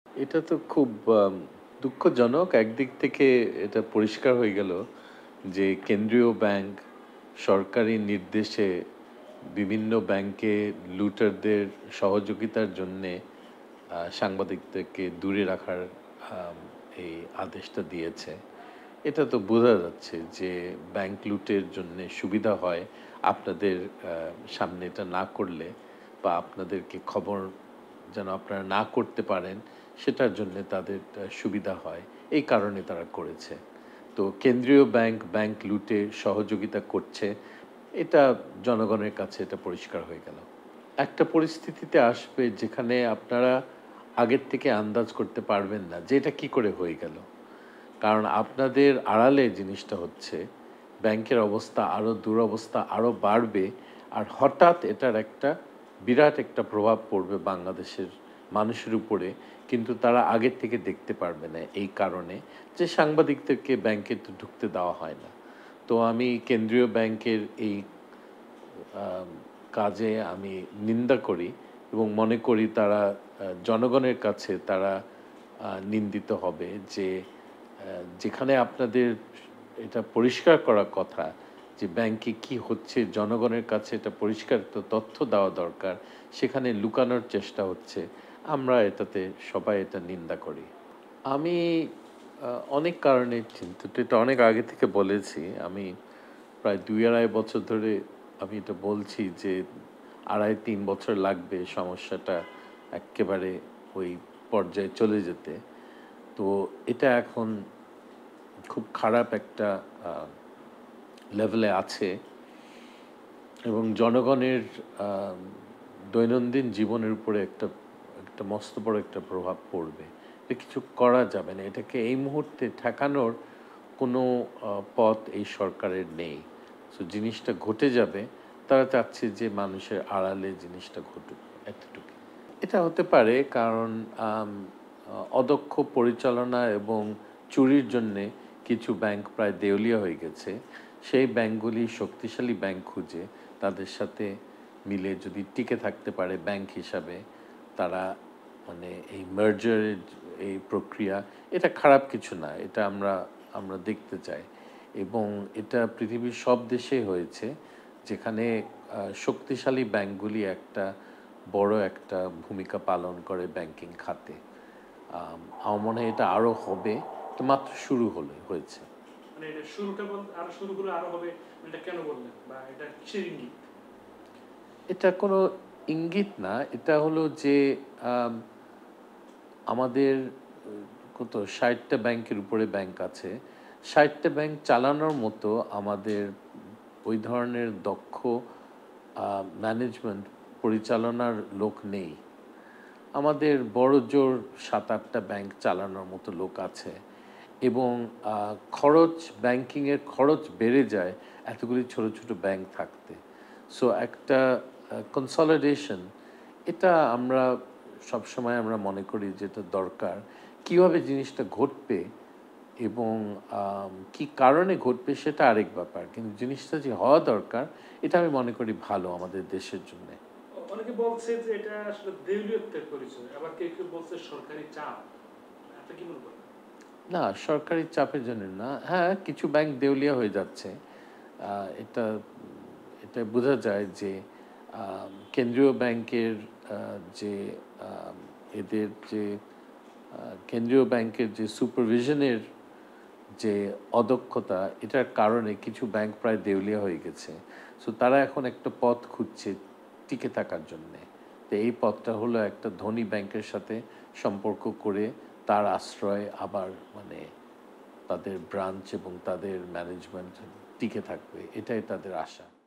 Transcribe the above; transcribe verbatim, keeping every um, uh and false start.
এটা তো খুব আম দুঃখজনক। একদিক থেকে এটা পরিষ্কার হয়ে গেল যে কেন্দ্রীয় ব্যাংক সরকারি নির্দেশে বিভিন্ন ব্যাংকে লুটারদের সহযোগিতার জন্যে আ সাংবাদিকদেরকে দূরে রাখার আম এই আদেশটা দিয়েছে। এটা তো বোঝা যাচ্ছে যে ব্যাংক লুটের জন্যে সুবিধা হয় আপনাদের আ সামনে এটা না করলে বা আপনাদেরকে খবর যেন আপনারা না করতে পারেন সেটার জন্যে তাদের আ সুবিধা হয়। এই কারণে তারা করেছে। তো কেন্দ্রীয় ব্যাংক, ব্যাংক লুটে সহযোগিতা করছে। এটা জনগণের কাছে এটা পরিষ্কার হয়ে গেল। একটা পরিস্থিতিতে আসবে যেখানে আপনারা আগের থেকে আন্দাজ করতে পারবেন না যে এটা কি করে হয়ে গেল। কারণ আপনাদের আড়ালে জিনিসটা হচ্ছে ব্যাংকের অবস্থা আরো দুরবস্থা আরো বাড়বে। আর হঠাৎ এটার একটা বিরাট একটা প্রভাব পড়বে বাংলাদেশের মানুষের উপরে। কিন্তু তারা আগের থেকে দেখতে পারবে না এই কারণে যে সাংবাদিকদেরকে ব্যাংকে তো ঢুকতে দেওয়া হয় না। তো আমি কেন্দ্রীয় ব্যাংকের এই আম কাজে আমি নিন্দা করি এবং মনে করি তারা আ জনগণের কাছে তারা আ নিন্দিত হবে যে আ যেখানে আপনাদের এটা পরিষ্কার করার কথা যে ব্যাংকে কি হচ্ছে জনগণের কাছে এটা পরিষ্কার তো তথ্য দেওয়া দরকার। সেখানে লুকানোর চেষ্টা হচ্ছে। আমরা এটাতে সবাই এটা নিন্দা করি। আমি আ অনেক কারণে চিন্তিত। এটা অনেক আগে থেকে বলেছি। আমি প্রায় দুই আড়াই বছর ধরে আমি এটা বলছি যে আড়াই তিন বছর লাগবে সমস্যাটা এক্কেবারে ওই পর্যায়ে চলে যেতে। তো এটা এখন খুব খারাপ একটা আ লেভেলে আছে এবং জনগণের আ দৈনন্দিন জীবনের উপরে একটা একটা মস্ত বড় একটা প্রভাব পড়বে। এটা কিছু করা যাবে না। এটাকে এই মুহূর্তে ঠেকানোর কোনো আ পথ এই সরকারের নেই। সো জিনিসটা ঘটে যাবে। তারা চাচ্ছে যে মানুষের আড়ালে জিনিসটা ঘটুক, এতটুকুই। এটা হতে পারে কারণ আম অ অদক্ষ পরিচালনা এবং চুরির জন্যে কিছু ব্যাংক প্রায় দেউলিয়া হয়ে গেছে। সেই ব্যাংকগুলি শক্তিশালী ব্যাংক খুঁজে তাদের সাথে মিলে যদি টিকে থাকতে পারে ব্যাংক হিসাবে, তারা মানে এই মার্জার এর এই প্রক্রিয়া, এটা খারাপ কিছু না। এটা আমরা আমরা দেখতে চাই এবং এটা পৃথিবীর সব দেশেই হয়েছে যেখানে আ শক্তিশালী ব্যাংকগুলি একটা বড় একটা ভূমিকা পালন করে ব্যাংকিং খাতে। আম আমার মনে হয় এটা আরো হবে। এটা মাত্র শুরু হলে হয়েছে। মানে এটা শুরুটা বল আরো শুরু হলে আরো হবে, এটা কেন বললেন? বা এটা কিসের ইঙ্গিত? এটা কোনো ইঙ্গিত না। এটা হলো যে আম আমাদের উ কত ষাট টা ব্যাংকের উপরে ব্যাংক আছে। ষাট টা ব্যাংক চালানোর মতো আমাদের ওই ধরনের দক্ষ আ ম্যানেজমেন্ট পরিচালনার লোক নেই। আমাদের বড়জোর সাত আট টা ব্যাংক চালানোর মতো লোক আছে এবং আ খরচ ব্যাংকিংয়ের খরচ বেড়ে যায় এতগুলি ছোট, ছোট ব্যাংক থাকতে। সো একটা আ কনসলিডেশন এটা আমরা সবসময় আমরা মনে করি যে এটা দরকার। কিভাবে জিনিসটা ঘটবে এবং আম কি কারণে ঘটবে সেটা আরেক ব্যাপার। কিন্তু জিনিসটা যে হওয়া দরকার এটা আমি মনে করি ভালো আমাদের দেশের জন্যে। অ অনেকে বলছে যে এটা আসলে দেউলিয়ত্বের পরিচয়। আবার কেউ, কেউ বলছে সরকারি চাপ। আপনি কি মনে করেন? না, সরকারি চাপের জন্য না। হ্যাঁ, কিছু ব্যাংক দেউলিয়া হয়ে যাচ্ছে। আ এটা এটা বোঝা যায় যে আ কেন্দ্রীয় ব্যাংকের আ যে আ এদের যে আ কেন্দ্রীয় ব্যাংকের যে সুপারভিশনের যে অদক্ষতা এটার কারণে কিছু ব্যাংক প্রায় দেউলিয়া হয়ে গেছে। সো তারা এখন একটা পথ খুঁজছে টিকে থাকার জন্যে। তো এই পথটা হলো একটা ধনী ব্যাংকের সাথে সম্পর্ক করে তার আশ্রয় আবার মানে তাদের ব্রাঞ্চ এবং তাদের ম্যানেজমেন্ট টিকে থাকবে। এটাই তাদের আশা।